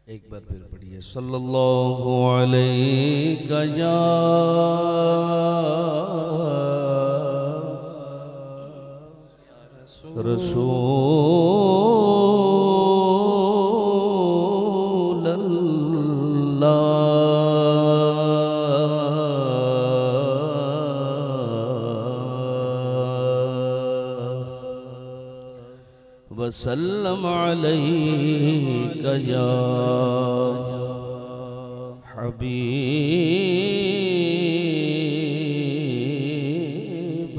एक बार फिर पढ़िए सल्लल्लाहु अलैका या रसूल अल्लाह वसल्लम अलैका या हबीब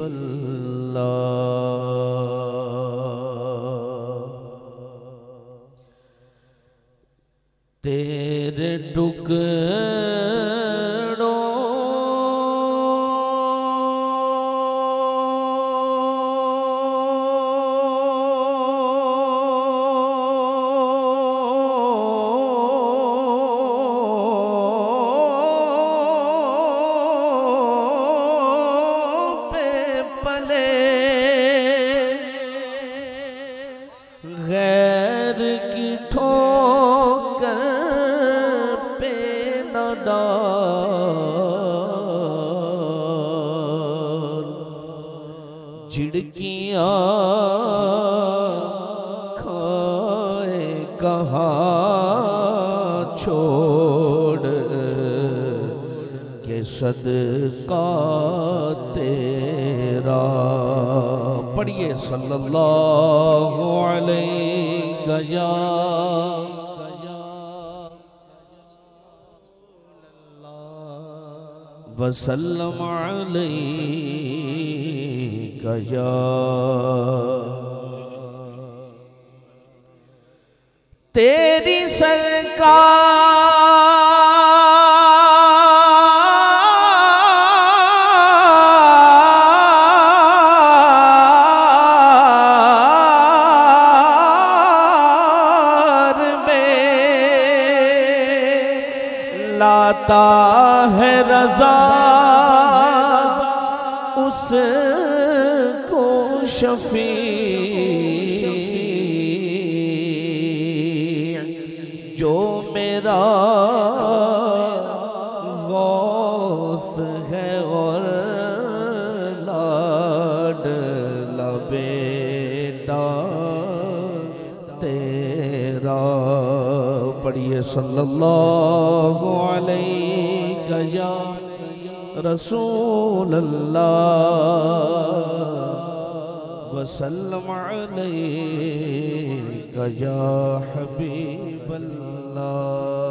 अल्लाह। तेरे टुकड़ों गैर की ठोकर पे न डाल, झिड़कियाँ खाए कहाँ छोड़ के सदका तेरा। पढ़िए सल्लल्लाहु अलैका या वसल्लम अलैका या तेरी सरकार में लाता है रज़ा उसको शफी, जो मेरा गौस है और लाडला बेटा तेरा। पढ़िए सल्लल्लाहु अलैका या रसूल अल्लाह वसल्लम अलैका या हबीब अल्लाह।